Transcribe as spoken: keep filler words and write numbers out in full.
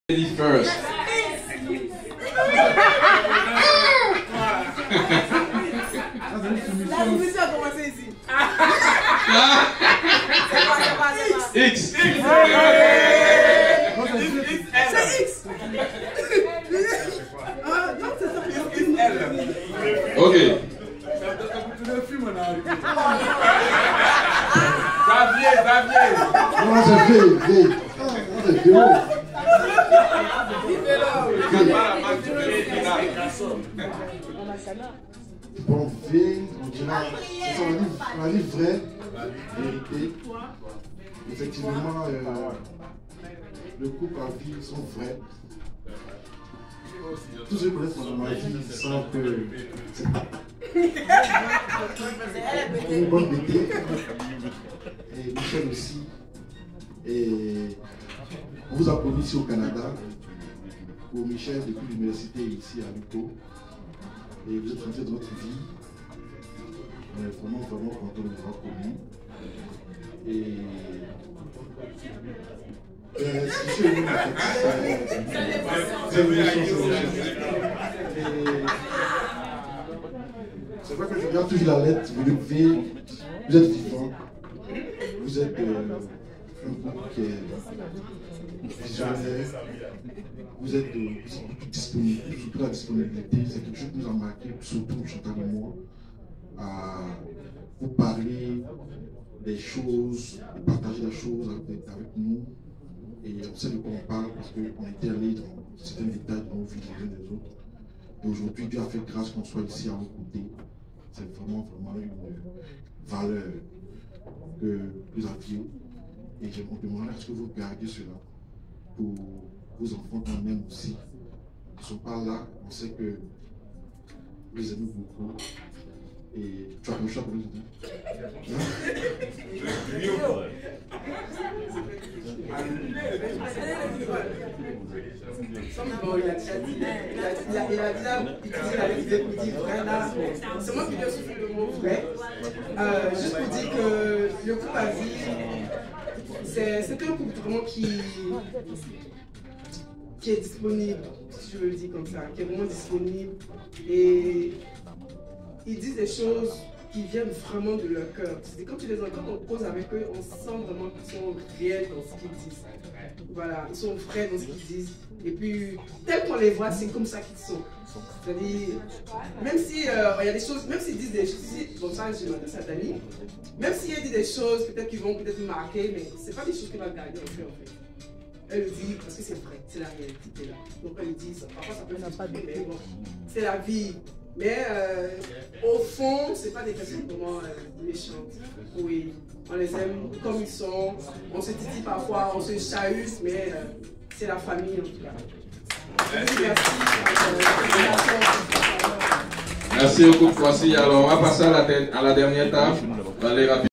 Ladies first. La discussion a commencé ici. X. C'est X. Ah, non, c'est ça. Ok. Xavier, Xavier. Non, c'est V, V. C'est Vélo. Bon, V, on dira, c'est un livre, un livre vrai, vérité. Effectivement, euh, le couple à vie sont vrais. Tous ceux qui connaissent dans ma vie savent que c'est une bonne bêtise. Et Michel aussi. Et on vous a connu ici au Canada. Pour Michel, depuis l'université ici à Luco. Et vous êtes rentré dans notre vie. On est vraiment, vraiment content de vous avoir connu. Et Euh, si je suis c'est vrai que je regarde toujours la lettre, vous levez, vous êtes vivant, vous êtes euh, un couple qui est visionnaire, vous êtes euh, disponible, surtout la disponibilité, c'est quelque chose qui nous a marqué, surtout Chantal et moi, à vous parler des choses, de partager des choses avec, avec nous. Et on sait de quoi on parle parce qu'on était allé dans certains détails de nos vies les uns des autres. Et aujourd'hui, Dieu a fait grâce qu'on soit ici à vos côtés. C'est vraiment, vraiment une valeur que vous aviez. Et je me demande est-ce que vous gardez cela pour vos enfants quand même aussi. Ils ne sont pas là. On sait que vous les aimez beaucoup. Et tu as un choix pour les aider. Bon, il a déjà dit, il a, il a, il a déjà utilisé la lettre pour dire vrai là. C'est moi qui viens souffler le mot vrai. Euh, juste pour dire que le couple à vie, c'est un couple vraiment qui, qui est disponible, si je veux le dire comme ça, qui est vraiment disponible. Et ils disent des choses qui viennent vraiment de leur cœur. Quand tu les entends, on cause avec eux, on sent vraiment qu'ils sont réels dans ce qu'ils disent. Voilà, ils sont vrais dans ce qu'ils disent. Et puis, tel qu'on les voit, c'est comme ça qu'ils sont. C'est-à-dire, même si euh, il y a des choses, même s'ils disent des choses, bon ça, je m'adresse à Dani, même s'il dit des choses, peut-être qu'ils vont peut-être marquer, mais c'est pas des choses qu'elle va garder en fait, en fait. Elle le dit parce que c'est vrai, c'est la réalité là. Donc elle le dit, parfois ça peut être pas de mais bon, c'est la vie. Mais euh, au fond, c'est pas des personnes vraiment euh, méchantes. Oui, on les aime comme ils sont. On se dit parfois, on se chahute, mais euh, c'est la famille en tout cas. Merci. Merci beaucoup, Kwasi. Alors, on va passer à la, à la dernière table. Allez, rapidement.